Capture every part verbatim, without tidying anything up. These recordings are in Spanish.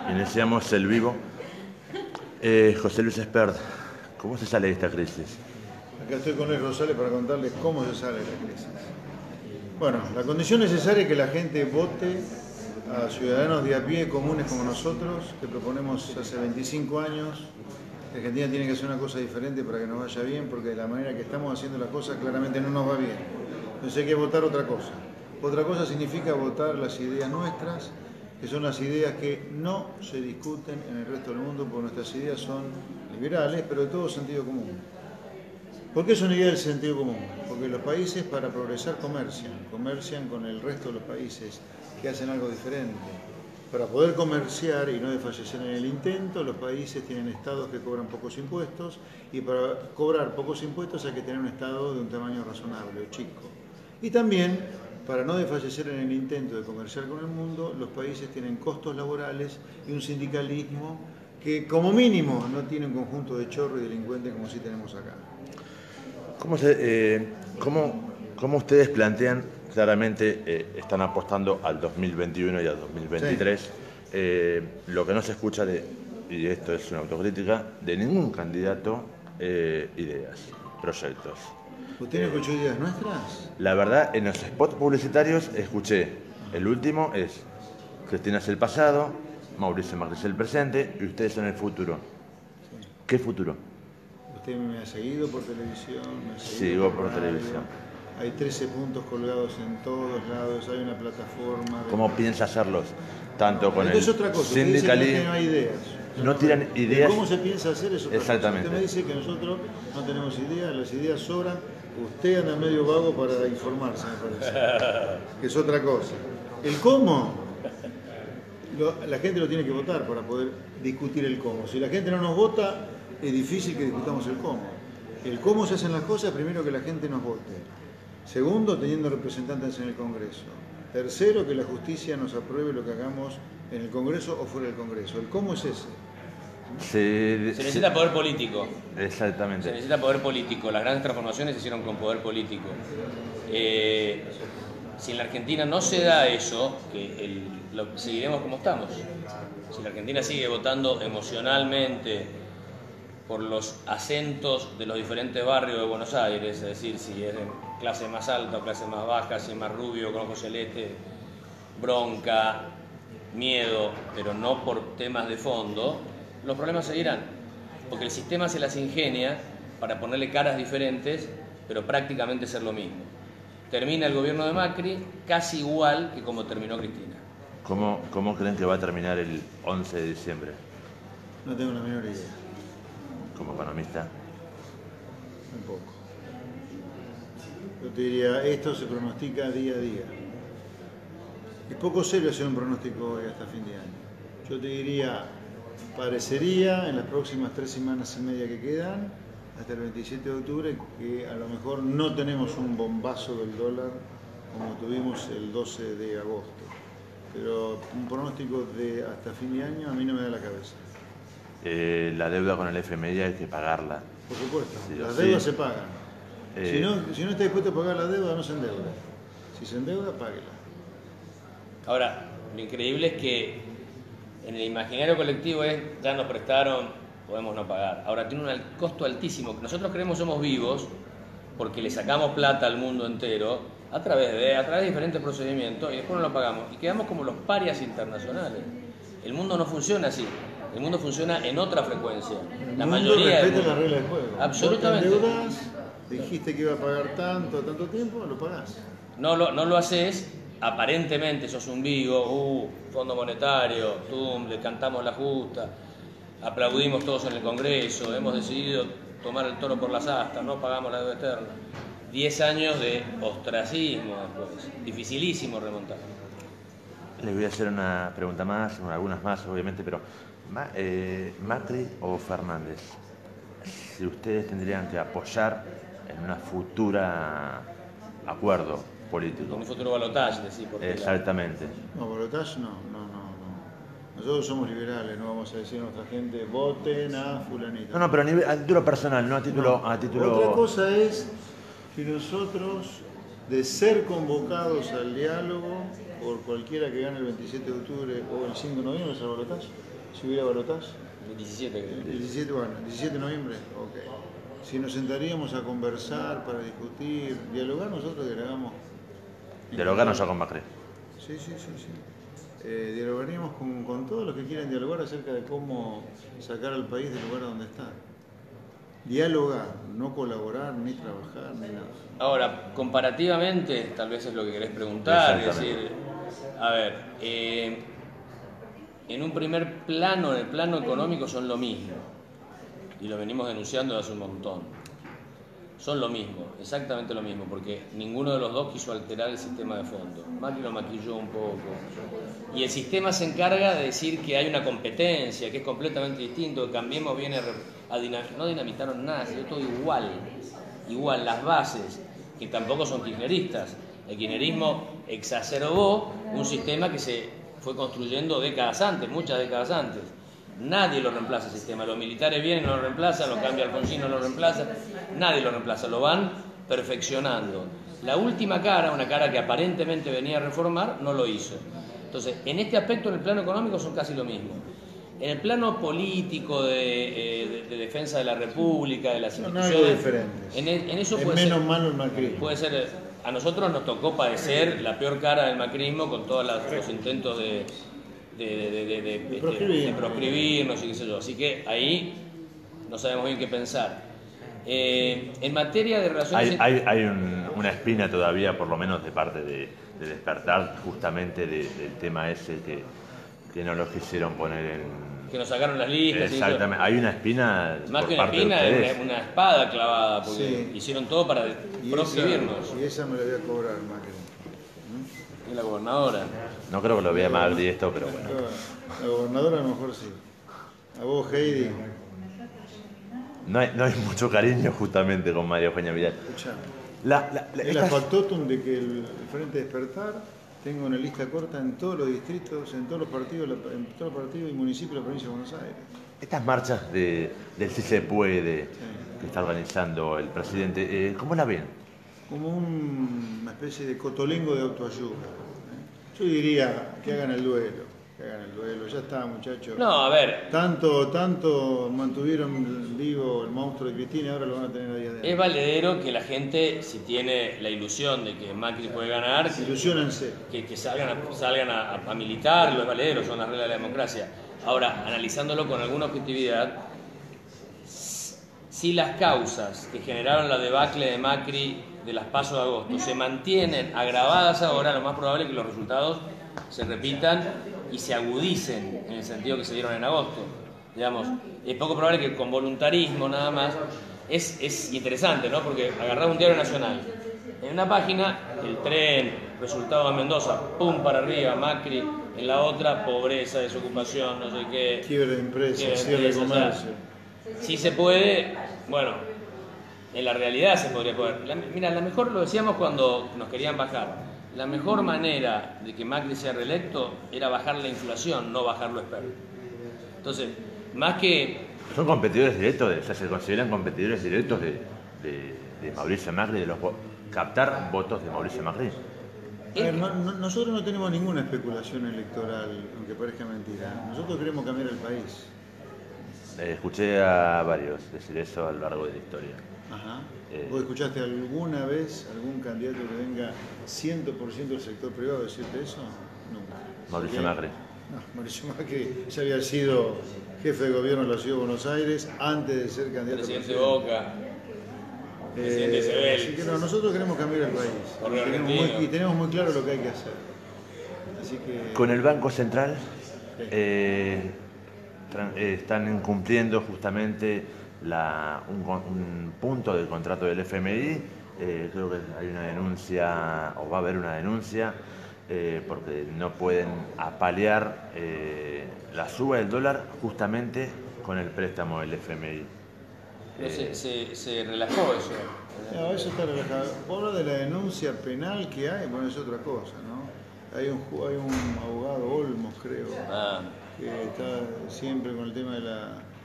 Iniciamos el vivo. Eh, José Luis Espert, ¿cómo se sale de esta crisis? Acá estoy con Luis Rosales para contarles cómo se sale de la crisis. Bueno, la condición necesaria es que la gente vote a ciudadanos de a pie comunes como nosotros, que proponemos hace veinticinco años. La Argentina tiene que hacer una cosa diferente para que nos vaya bien, porque de la manera que estamos haciendo las cosas claramente no nos va bien. Entonces hay que votar otra cosa. Otra cosa significa votar las ideas nuestras, que son las ideas que no se discuten en el resto del mundo, porque nuestras ideas son liberales, pero de todo sentido común. ¿Por qué son ideas del sentido común? Porque los países para progresar comercian, comercian con el resto de los países que hacen algo diferente. Para poder comerciar y no desfallecer en el intento, los países tienen estados que cobran pocos impuestos, y para cobrar pocos impuestos hay que tener un estado de un tamaño razonable o chico. Y también, para no desfallecer en el intento de comerciar con el mundo, los países tienen costos laborales y un sindicalismo que, como mínimo, no tiene un conjunto de chorros y delincuentes como sí tenemos acá. ¿Cómo, se, eh, cómo, cómo ustedes plantean, claramente eh, están apostando al dos mil veintiuno y al dos mil veintitrés, sí. eh, lo que no se escucha, de, y esto es una autocrítica, de ningún candidato, eh, ideas, proyectos? ¿Usted no escuchó ideas nuestras? La verdad, en los spots publicitarios escuché, el último es Cristina es el pasado, Mauricio Macri es el presente y ustedes son el futuro. Sí. ¿Qué futuro? Usted me ha seguido por televisión, me ha seguido Sigo por, por televisión. Hay trece puntos colgados en todos lados, hay una plataforma. De... ¿Cómo piensa hacerlos? Tanto con Esto el es otra cosa. sindicalismo. Usted dice que no hay ideas. No tiran ideas. ¿Cómo se piensa hacer eso? Exactamente. Usted me dice que nosotros no tenemos ideas, las ideas sobran. Usted anda medio vago para informarse, me parece. Que es otra cosa. El cómo, lo, la gente lo tiene que votar para poder discutir el cómo. Si la gente no nos vota, es difícil que discutamos el cómo. El cómo se hacen las cosas, primero que la gente nos vote. Segundo, teniendo representantes en el Congreso. Tercero, que la justicia nos apruebe lo que hagamos en el Congreso o fuera del Congreso. El cómo es ese. Se, se necesita poder político. Exactamente. Se necesita poder político. Las grandes transformaciones se hicieron con poder político. Eh, si en la Argentina no se da eso, que el, lo, seguiremos como estamos. Si la Argentina sigue votando emocionalmente por los acentos de los diferentes barrios de Buenos Aires, es decir, si es de clase más alta o clase más baja, si es más rubio, con ojos celeste, bronca, miedo, pero no por temas de fondo, los problemas seguirán, porque el sistema se las ingenia para ponerle caras diferentes, pero prácticamente ser lo mismo. Termina el gobierno de Macri casi igual que como terminó Cristina. ¿Cómo, cómo creen que va a terminar el once de diciembre? No tengo la menor idea. Como economista. Un poco. Yo te diría, esto se pronostica día a día. Es poco serio hacer un pronóstico hoy hasta fin de año. Yo te diría, parecería en las próximas tres semanas y media que quedan, hasta el veintisiete de octubre, que a lo mejor no tenemos un bombazo del dólar como tuvimos el doce de agosto. Pero un pronóstico de hasta fin de año a mí no me da la cabeza. Eh, la deuda con el F M I hay que pagarla. Por supuesto, sí, las sí. deudas se pagan. Eh... Si, no, si no está dispuesto a pagar la deuda, no se endeuda. Si se endeuda, páguela. Ahora, lo increíble es que en el imaginario colectivo es, ya nos prestaron, podemos no pagar. Ahora tiene un costo altísimo. Nosotros creemos que somos vivos porque le sacamos plata al mundo entero a través de, a través de diferentes procedimientos y después no lo pagamos. Y quedamos como los parias internacionales. El mundo no funciona así. El mundo funciona en otra frecuencia. El La mundo mayoría respeta las reglas del juego. Absolutamente. Vos te endeudas, dijiste que iba a pagar tanto, tanto tiempo, lo pagás. No lo, no lo haces, aparentemente sos un vivo, uh, Fondo Monetario, tum, le cantamos la justa, aplaudimos todos en el Congreso, hemos decidido tomar el toro por las astas, no pagamos la deuda externa. Diez años de ostracismo después, dificilísimo remontar. Les voy a hacer una pregunta más, algunas más obviamente, pero eh, ¿Macri o Fernández? Si ustedes tendrían que apoyar en una futura acuerdo político. En un futuro balotaje, decís. Exactamente. La... No, balotaje no, no, no, no. Nosotros somos liberales, no vamos a decir a nuestra gente, voten a fulanito. No, no, pero a, nivel, a título personal, no a título, no. a título... Otra cosa es que nosotros de ser convocados al diálogo por cualquiera que gane el veintisiete de octubre o el cinco de noviembre, ¿es el balotaje? Si hubiera balotaje. El diecisiete, creo. El diecisiete, bueno, el diecisiete de noviembre, ok. Si nos sentaríamos a conversar, para discutir, dialogar, nosotros dialogamos. Dialogar no con Macri. Sí, sí, sí, sí. Eh, dialogaríamos con, con todos los que quieran dialogar acerca de cómo sacar al país del lugar donde está. Dialogar, no colaborar, ni trabajar, ni nada. Ahora, comparativamente, tal vez es lo que querés preguntar, es decir, a ver, eh, en un primer plano, en el plano económico son lo mismo, y lo venimos denunciando hace un montón. Son lo mismo, exactamente lo mismo, porque ninguno de los dos quiso alterar el sistema de fondo. Macri lo maquilló un poco. Y el sistema se encarga de decir que hay una competencia, que es completamente distinto, que Cambiemos viene a dinamitar. No dinamitaron nada, sino todo igual. Igual, las bases, que tampoco son kirchneristas. El kirchnerismo exacerbó un sistema que se fue construyendo décadas antes, muchas décadas antes. Nadie lo reemplaza el sistema, los militares vienen y lo reemplazan, lo cambia Alfonsín, no lo reemplaza, nadie lo reemplaza, lo van perfeccionando. La última cara, una cara que aparentemente venía a reformar, no lo hizo. Entonces, en este aspecto, en el plano económico son casi lo mismo. En el plano político de, eh, de, de defensa de la República, de las instituciones, no, no hay diferentes. En, en eso es puede menos ser, malo el macrismo. Puede ser, a nosotros nos tocó padecer la peor cara del macrismo con todos los intentos de De, de, de, de, de, de, proscribir. de proscribirnos y qué sé yo. Así que ahí no sabemos bien qué pensar. Eh, en materia de relaciones... Hay, hay, hay un, una espina todavía, por lo menos de parte de, de Despertar, justamente de, del tema ese que, que no los quisieron poner en... Que nos sacaron las listas. Exactamente. Hay una espina... Más por que una parte espina, de una, una espada clavada, porque sí. hicieron todo para y proscribirnos. Esa, y esa me la voy a cobrar, Macri. Y la gobernadora. No creo que lo vea Magri esto, pero bueno. La gobernadora a lo mejor sí. A vos, Heidi. No hay, no hay mucho cariño justamente con María Eugenia Vidal. Escuchá. La, la, la, es la factotum de que el Frente Despertar tenga una lista corta en todos los distritos, en todos los partidos, en todos los partidos y municipios de la provincia de Buenos Aires. Estas marchas de, del Sí se puede, sí. que está organizando el presidente, eh, ¿cómo la ven? Como un, una especie de cotolengo de autoayuda. ¿eh? Yo diría que hagan el duelo, que hagan el duelo. Ya está, muchachos. No, a ver. Tanto, tanto mantuvieron vivo el monstruo de Cristina, ahora lo van a tener ahí adentro. Es valedero que la gente, si tiene la ilusión de que Macri puede ganar, ilusionense. Que, que salgan, a, salgan a, a militar, los valederos son las reglas de la democracia. Ahora, analizándolo con alguna objetividad, si las causas que generaron la debacle de Macri de las PASO de agosto se mantienen agravadas ahora, lo más probable es que los resultados se repitan y se agudicen en el sentido que se dieron en agosto. Digamos, es poco probable que con voluntarismo nada más. Es, es interesante, ¿no? Porque agarrar un diario nacional, en una página, el tren, resultado de Mendoza, pum para arriba, Macri, en la otra, pobreza, desocupación, no sé qué. Quiebre de empresas, cierre de comercio. Si se puede, bueno, en la realidad se podría poder. La, mira, la mejor, lo decíamos cuando nos querían bajar, la mejor manera de que Macri sea reelecto era bajar la inflación, no bajar lo experto. Entonces, más que... ¿Son competidores directos, de, o sea, se consideran competidores directos de, de, de Mauricio Macri, de los captar votos de Mauricio Macri? A ver, no, no, nosotros no tenemos ninguna especulación electoral, aunque parezca mentira. Nosotros queremos cambiar el país. Eh, escuché a varios decir eso a lo largo de la historia. Ajá. Eh, ¿Vos escuchaste alguna vez algún candidato que venga cien por ciento del sector privado a decirte eso? Nunca. Mauricio Porque, Macri. No, Mauricio Macri ya había sido jefe de gobierno de la Ciudad de Buenos Aires antes de ser candidato presidente a presidente. Boca. Eh, presidente Sebel. así que no, nosotros queremos cambiar el país. Y tenemos, muy, y tenemos muy claro lo que hay que hacer. Así que... Con el Banco Central Sí. eh, eh, están incumpliendo justamente la, un, un punto del contrato del F M I. Eh, creo que hay una denuncia, o va a haber una denuncia, eh, porque no pueden apalear eh, la suba del dólar justamente con el préstamo del F M I. No, se, se, se relajó eso. No, eso está relajado. Vos hablas de la denuncia penal que hay, bueno, es otra cosa, ¿no? Hay un, hay un abogado, Olmos, creo, Ah. que está siempre con el tema de la,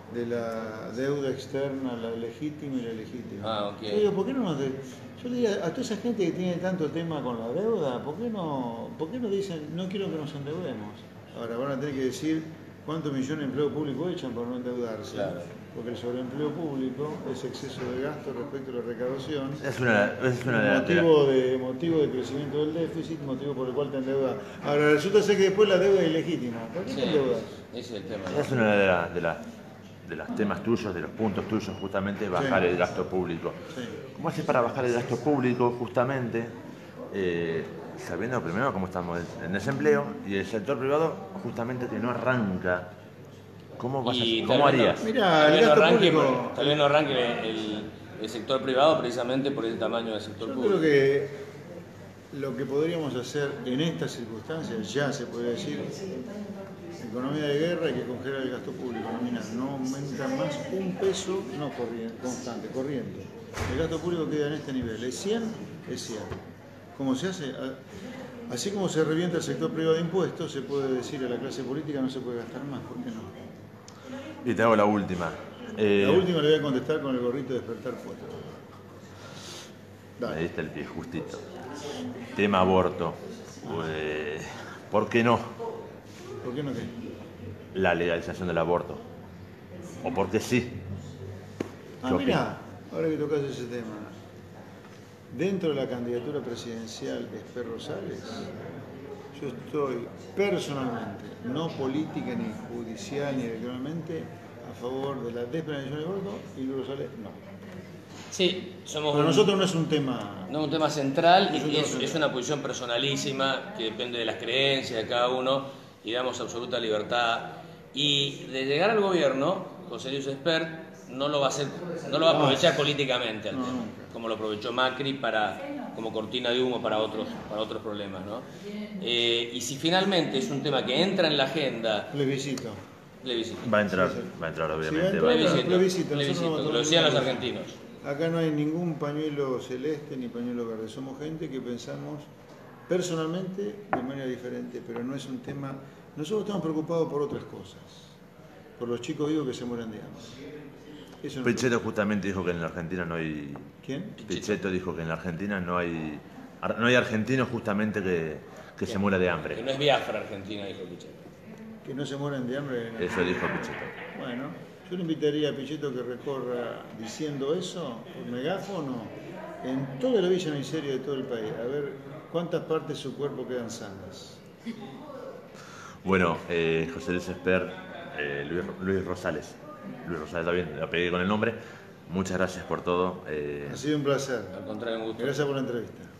de la deuda externa, la legítima y la legítima. Ah, ok. Yo digo, ¿por qué no nos de... Yo le diría a toda esa gente que tiene tanto tema con la deuda, ¿por qué no, por qué no dicen, no quiero que nos endeudemos? Ahora van a tener que decir cuántos millones de empleo público echan por no endeudarse. Claro. Porque el sobreempleo público es exceso de gasto respecto a la recaudación. Es una, es una de las- motivo de, motivo de crecimiento del déficit, motivo por el cual te endeudas. Ahora resulta ser que después la deuda es ilegítima. ¿Por qué Sí, te endeudas? ese es el tema. es una de las de las de los temas tuyos, de los puntos tuyos, justamente bajar Sí. el gasto público. Sí. ¿Cómo haces para bajar el gasto público, justamente, eh, sabiendo primero cómo estamos en desempleo y el sector privado, justamente, que no arranca? ¿Cómo, vas a- Y ¿cómo tal vez no- harías? Mirá, tal el vez no gasto arranque, público- por- tal vez no arranque el, el sector privado precisamente por el tamaño del sector Yo público. creo que lo que podríamos hacer en estas circunstancias, ya se puede decir, economía de guerra, hay que congelar el gasto público nominal. No aumenta más un peso, no corriente, constante, corriente. El gasto público queda en este nivel. ¿Es cien? Es cien. ¿Cómo se hace? A- Así como se revienta el sector privado de impuestos, se puede decir a la clase política no se puede gastar más. ¿Por qué no? Y te hago la última. Eh, La última le voy a contestar con el gorrito de despertar cuatro. Me Dale. diste el pie justito. Tema aborto. Eh, ¿Por qué no ¿Por qué no qué? la legalización del aborto? ¿O por qué sí? Ah, ¿Qué mirá, ahora que tocas ese tema, dentro de la candidatura presidencial de Esper Rosales, yo estoy personalmente, no política ni judicial ni electoralmente, a favor de la despenalización del aborto y Luis Rosales no. Sí, somos Para un, nosotros no es un tema... no un tema central Es un y tema es, central. es una posición personalísima que depende de las creencias de cada uno y damos absoluta libertad. Y de llegar al gobierno, José Luis Espert no lo va a hacer, no lo va a aprovechar políticamente al No, tema, nunca. como lo aprovechó Macri para como cortina de humo para otros para otros problemas, ¿no? Eh, y si finalmente es un tema que entra en la agenda, Plebiscito. plebiscito. Va a entrar, Sí, sí. va a entrar Sí, obviamente. va a entrar. va a entrar. Plebiscito, plebiscito, nosotros plebiscito, vamos a que lo tomar decían los una- argentinos. Acá no hay ningún pañuelo celeste ni pañuelo verde. Somos gente que pensamos personalmente de manera diferente, pero no es un tema... Nosotros estamos preocupados por otras cosas. Por los chicos vivos que se mueren de hambre. Eso no- Pichetto justamente dijo que en la Argentina no hay... ¿Quién? Pichetto dijo que en la Argentina no hay... ar- No hay argentinos justamente que, que se muera de Que hambre. no es Biafra Argentina, dijo Pichetto. Que no se mueren de hambre. Eso dijo Pichetto. Bueno, yo le invitaría a Pichetto que recorra diciendo eso por megáfono en toda la villa miseria de todo el país, a ver cuántas partes de su cuerpo quedan sanas. Bueno, eh, José Luis Espert, eh, Luis, Luis Rosales. Luis Rosales, está bien, lo pegué con el nombre. Muchas gracias por todo. eh, Ha sido un placer. Al contrario, un gusto. Gracias por la entrevista.